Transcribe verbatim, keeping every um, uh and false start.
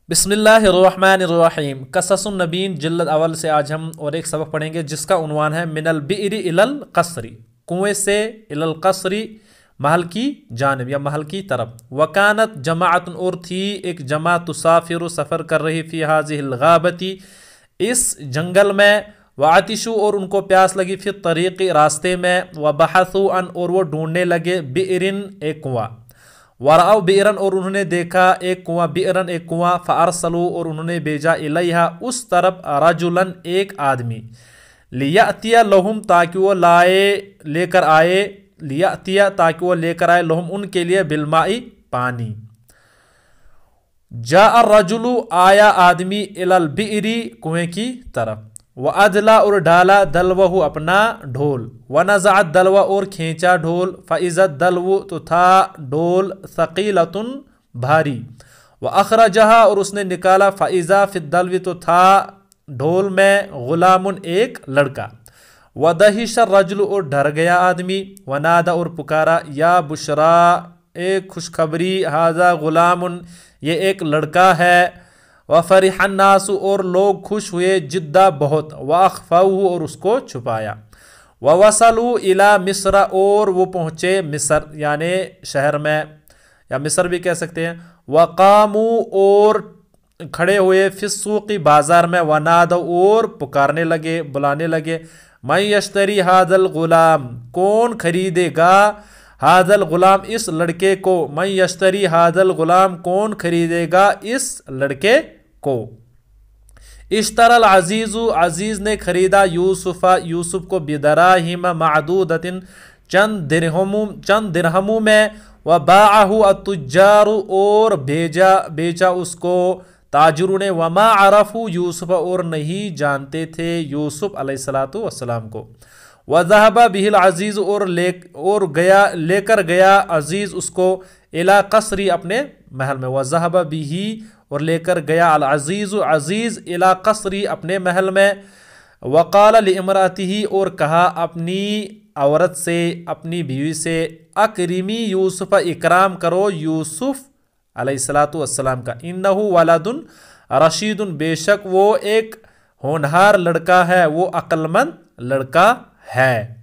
بسم اللہ الرحمن الرحیم۔ قصص النبیین جلد اول سے آج ہم اور ایک سبق پڑھیں گے جس کا عنوان ہے من البئر الی القصر، کنویں سے الی القصر محل کی جانب یا محل کی طرف۔ وکانت جماعت، اور تھی ایک جماعت، تسافر سفر کر رہی فی هذه الغابۃ اس جنگل میں، وعطشوا اور ان کو پیاس لگی فی الطریق راستے میں، وبحثوا عن اور وہ ڈھونڈنے لگے بئرن ایک کنواں، ورأوا بئرن اور انہوں نے دیکھا ایک کنواں، بئرن ایک کنواں، فارسلوا اور انہوں نے بھیجا الیہا اس طرف رجلا ایک آدمی، لیأتی لہم تاکہ وہ لائے لے کر آئے، لیأتی تاکہ وہ لے کر آئے لہم ان کے لیے بالماء پانی۔ جاء الرجل آیا آدمی الی البئر کنویں کی طرف، وادلا اور ڈالا دلوہ اپنا ڈھول، ونزع الدلو اور کھینچا ڈھول، فاذا الدلو تو تھا ڈھول ثقیلۃ بھاری، واخرجها اور اس نے نکالا، فاذا فی الدلو تو تھا ڈھول میں غلام ایک لڑکا، ودہش الرجل اور ڈر گیا آدمی، ونادى اور پکارا، یا بشرا ایک خوشخبری، ھذا غلام یہ ایک لڑکا ہے، وفرح الناس اور لوگ خوش ہوئے، جدہ بہت، واخفوه اور اس کو چھپایا، ووصلوا الی مصر اور وہ پہنچے مصر یعنی شہر میں یا مصر بھی کہہ سکتے ہیں، وقاموا اور کھڑے ہوئے فی السوق بازار میں، ونادوا اور پکارنے لگے بلانے لگے، من یشتری ھذا الغلام کون خریدے گا، ھذا الغلام اس لڑکے کو، من یشتری ھذا الغلام کون خریدے گا اس لڑکے کو۔ اشترى العزیز عزیز نے خریدا یوسف یوسف کو، بدراہم معدودۃ چند درہموں چند درہموں میں، وباعہ التجار اور بھیجا بیچا اس کو تاجروں نے، وما عرفوا یوسف اور نہیں جانتے تھے یوسف علیہ الصلوۃ والسلام کو، وذهب به العزیز اور لے اور گیا لے کر گیا عزیز اس کو، الی قصری اپنے محل میں، وذهب به اور لے کر گیا العزیز عزیز الی قصری اپنے محل میں، وقال لامرأته اور کہا اپنی عورت سے اپنی بیوی سے، اکرمی یوسف اکرام کرو یوسف علیہ الصلوۃ والسلام کا، انہ ولد رشید بے شک وہ ایک ہونہار لڑکا ہے، وہ عقل مند لڑکا ہے۔